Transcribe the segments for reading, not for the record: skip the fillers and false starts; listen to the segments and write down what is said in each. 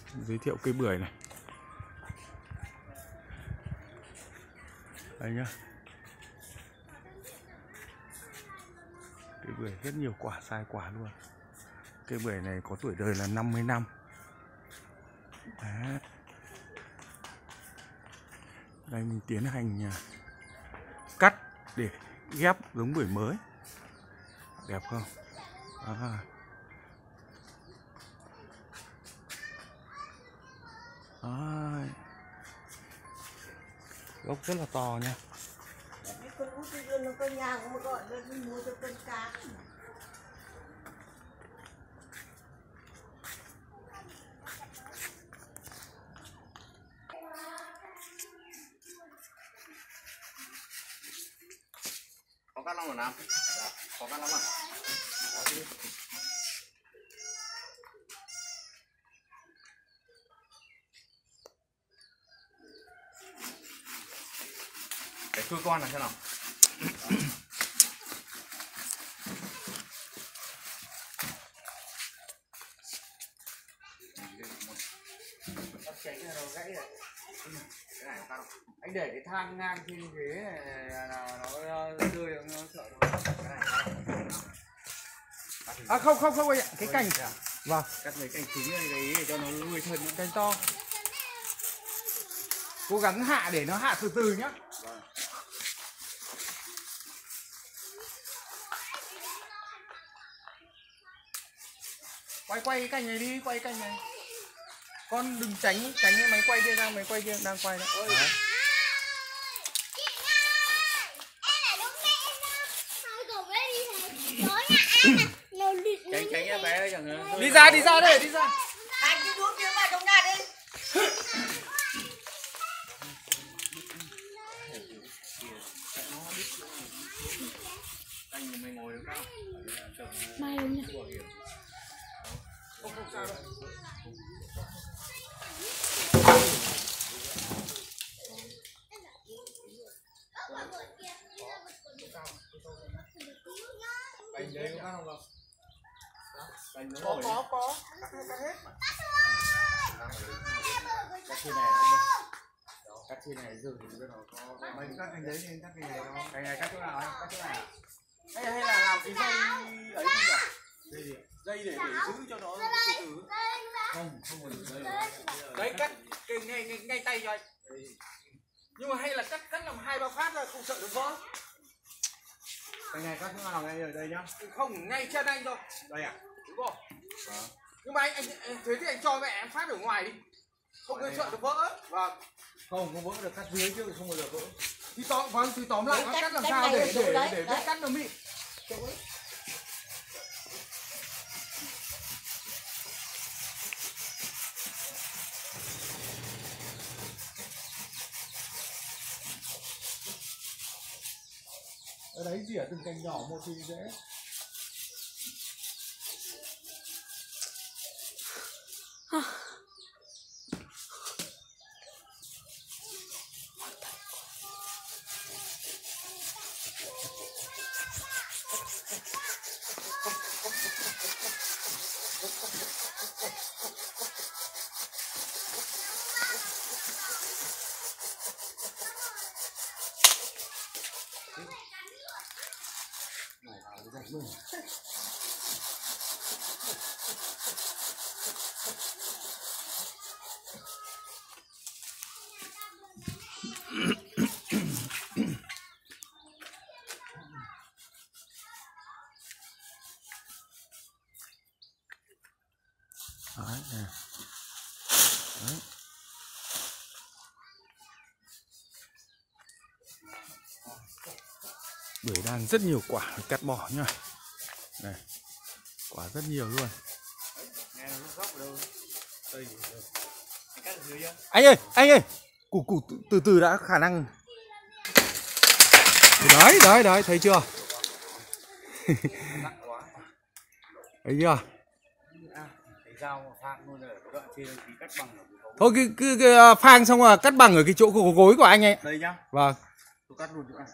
Giới thiệu cây bưởi này. Đây nhá. Cây bưởi rất nhiều quả, sai quả luôn. Cây bưởi này có tuổi đời là 50 năm. Đấy. Đây mình tiến hành cắt để ghép giống bưởi mới. Đẹp không? Đấy. Gốc rất là to nha. Có cắt lắm rồi Nam? Dạ, có cắt lắm à? Cái cưa con này thế nào? Anh để cái thang ngang trên ghế là nó rơi, nó sợ nó. Không anh ạ, cái cành. Vâng. Cắt mấy cành chính này đấy cho nó nuôi thân những Cành to. Cố gắng hạ để nó hạ từ từ nhá. Vâng. Quay cái cành này đi, quay cái cành này. Con đừng tránh cái máy quay kia ra, máy quay kia đang quay đấy. Tránh em bé ơi, chẳng Đi ra đây, đi ra. Anh đi uống miếng vào trong nhà đi. anh mày ngồi được không? Mai đúng nhỉ? Không sao đâu. Anh đấy có cắt không không? Anh nó Có. Cắt hết. cắt trên này anh cắt trên này rồi cho nó có. Mình cắt cành đấy thì cắt cành này đâu? Cái này cắt chỗ nào anh? Cắt chỗ nào? Hay là làm cái dây ấy không nhỉ? Dây gì? Dây để giữ cho nó từ từ. Không phải dây. Đấy, cắt cái ngay tay cho anh. Nhưng mà hay là cắt làm 2-3 phát ra không sợ nó vỡ. Cái này cắt chỗ nào đây ở đây nhá? Không, ngay chân anh thôi. Đây à? Đúng rồi. Nhưng mà anh thế thì anh cho mẹ em phát ở ngoài đi. Không có sợ nó vỡ. Vâng. Không vỡ được, cắt dưới chứ không bao giờ vỡ. Thì tóm lại nó cắt làm sao để vết cắt nó mịn. Ở đấy chỉ ở từng cành nhỏ một thì dễ. Đấy, nè. Đấy. Bưởi đang rất nhiều quả cắt bỏ nhá. Này. Quả rất nhiều luôn. Nghe nó góc ở đâu? Đây. Anh cắt ở dưới chưa? Anh ơi. Củ từ từ đã, khả năng. Đấy, thấy chưa? Thấy chưa? Dao phang luôn ở cái đoạn trên thì cắt bằng ở cái Thôi cứ phang xong rồi cắt bằng ở cái chỗ gối của anh ấy. đây nhá. Vâng. Tôi cắt luôn chỗ này.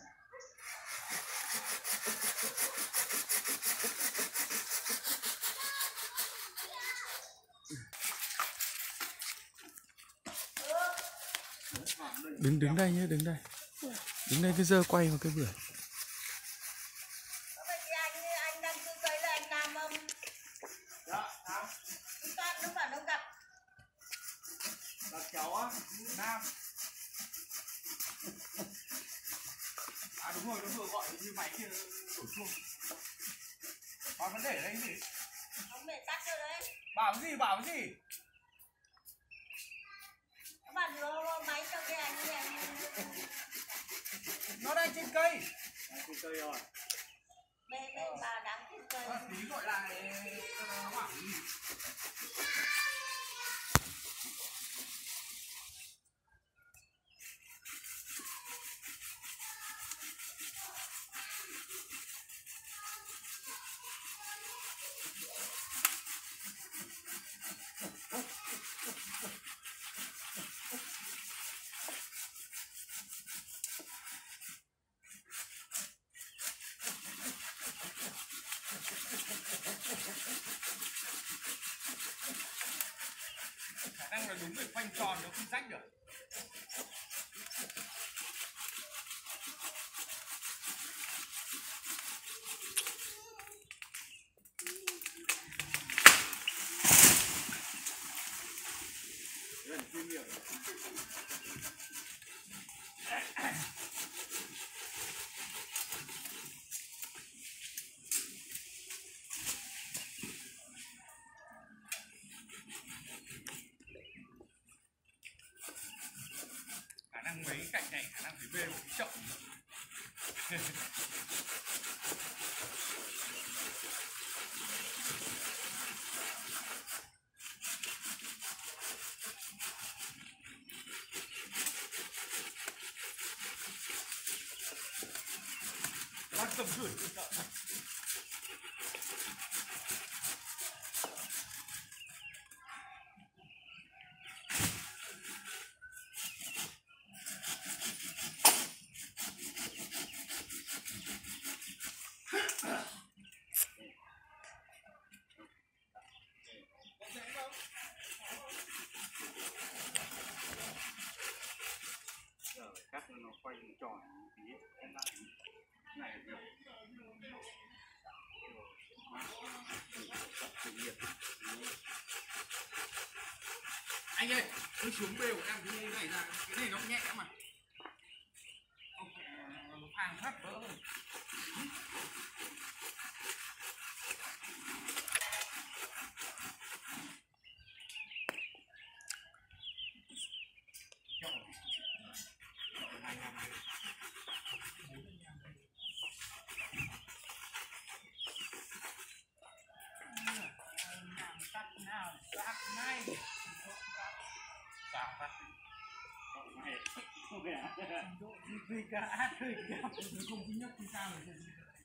Đứng đây nhé, đứng đây. Đứng đây cứ giơ quay vào cái bưởi. Vậy thì anh đang cứ cây là anh làm Dạ, sao? chúng ta đúng là đông gặp. Gặp cháu á, Nam. À đúng rồi, gọi như máy kia đổ chuông. Có vấn đề ở đây gì? Ông mẹ tắt rồi đấy. Bảo cái gì? Các bạn đưa máy cho cái anh ấy, Nó đang trên cây. Trên cây rồi. bên bà đám trên cây. Tí gọi lại cho nó bảo gì. Khả năng là đúng rồi, quanh tròn nó không rách được. Gần chuyên nghiệp. Khả năng mấy cạnh này khả năng phải bê một cái chậu. Bác tầm gửi cho chợ. Giờ phải cắt nó quay tròn tí. Này được. Anh ơi, tôi xuống bê của em cái này ra, cái này nó nhẹ mà. Nó phang phát vỡ rồi. Vì cả ác hơi kém, không tính nhất thì sao rồi.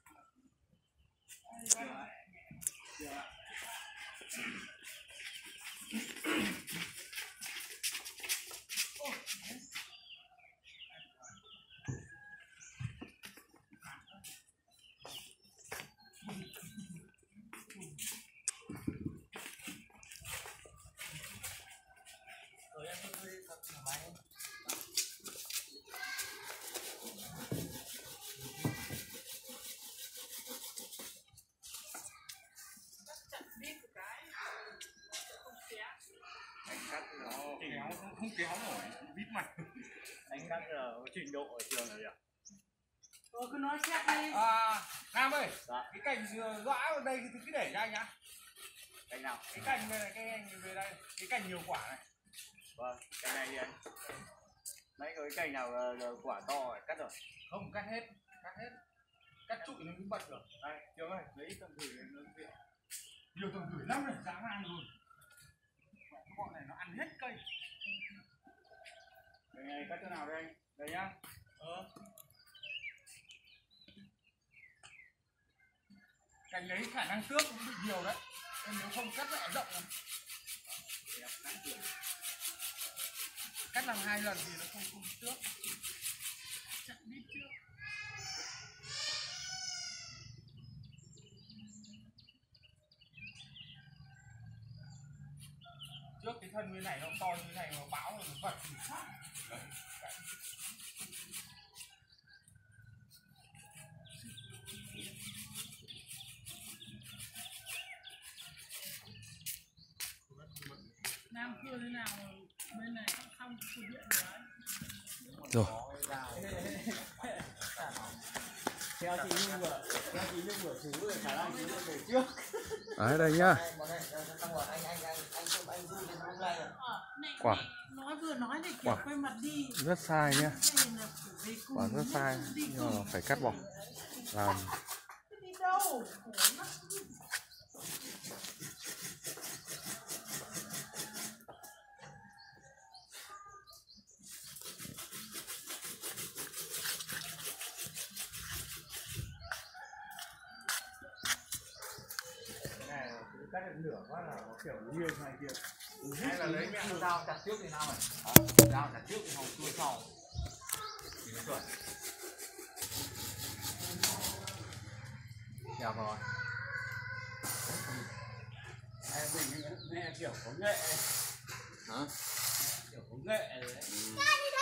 Không kéo nổi, vít mạch. Anh cắt ở trình độ ở trường rồi ạ. Cứ nói xét đi. Nam ơi, Dạ. cái cành dõa ở đây thì cứ để cho anh nhá. Cành nào? Cái cành này, cái anh về đây, cái cành nhiều quả này. Vâng, cành này thì anh. Mấy cái cành nào quả to phải cắt rồi. Không, cắt hết. Cắt trụi nó mới bật được. Đây, Trường ơi, lấy tầm gửi nó viện. Nhiều tầm gửi lắm rồi, dã man luôn. Cái bọn này nó ăn hết cây. Cái này cắt chỗ nào đây anh? Đây nhá. Cành đấy khả năng tước cũng bị nhiều đấy. Nên nếu không cắt lại rộng này. Cắt làm 2 lần thì nó không tước. Chắc biết chưa? Trước thì thân như này nó to như này mà bão nó vật thì khác. Nam cưa thế nào bên này không thực hiện được đấy. Rồi. Theo chị Nhung vừa chú rồi khả năng chị Nhung về trước. Đấy đây nhá. Quả. Nói vừa nói thì kiểu Quả. quay mặt đi. Rất sai nhá. Quả rất sai nhưng mà phải cắt bỏ. Làm Đi đâu? Cắt được nửa quá là nó kiểu nghiêng này kia. Hay là lấy mẹ dao chặt trước thì nào mày? Dao chặt trước thì hồng cua sau. Thì nó chuẩn. Đẹp rồi. Em mình nghe kiểu có nghệ. Hả? Kiểu có nghệ đấy. Ra đi